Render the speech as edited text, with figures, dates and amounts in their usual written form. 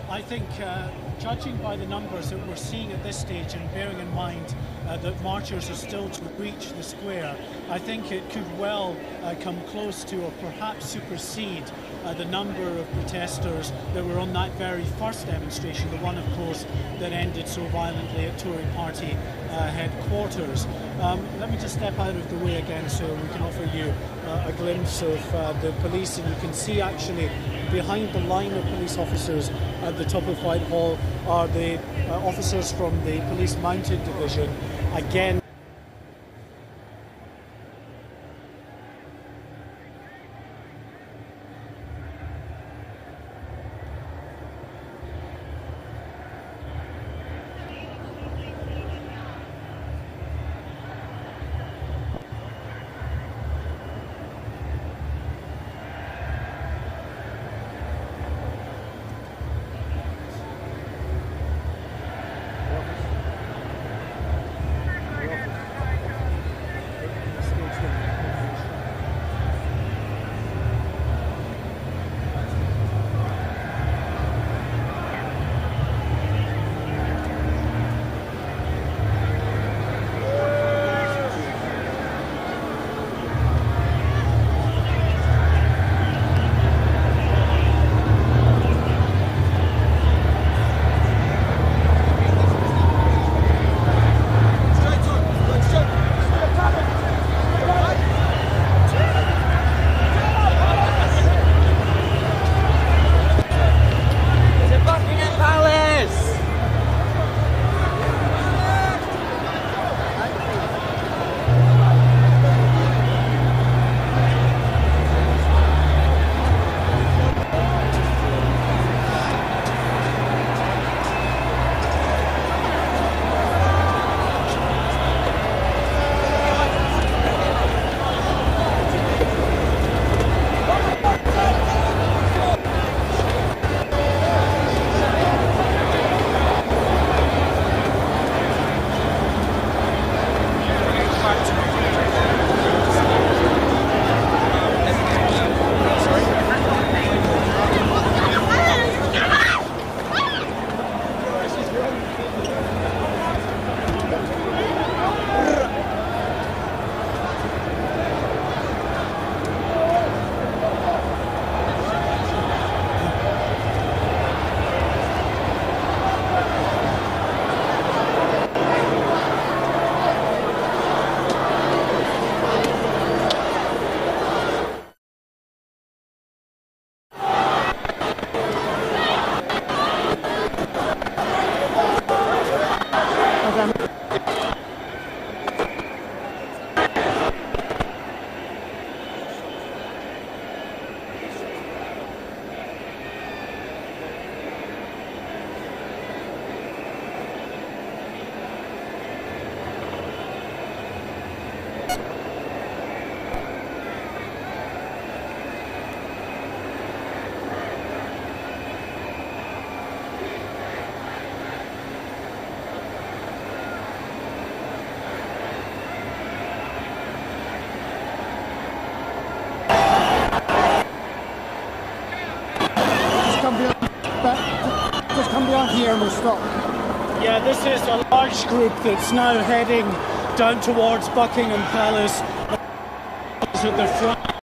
I think, judging by the numbers that we're seeing at this stage and bearing in mind that marchers are still to reach the square, I think it could well come close to or perhaps supersede the number of protesters that were on that very first demonstration, the one, of course, that ended so violently at Tory party headquarters. Let me just step out of the way again so we can offer you a glimpse of the police, and you can see actually behind the line of police officers at the top of Whitehall are the officers from the Police Mounted Division. Again, just come beyond here and we'll stop. yeah, this is a large group that's now heading down towards Buckingham Palace at the front.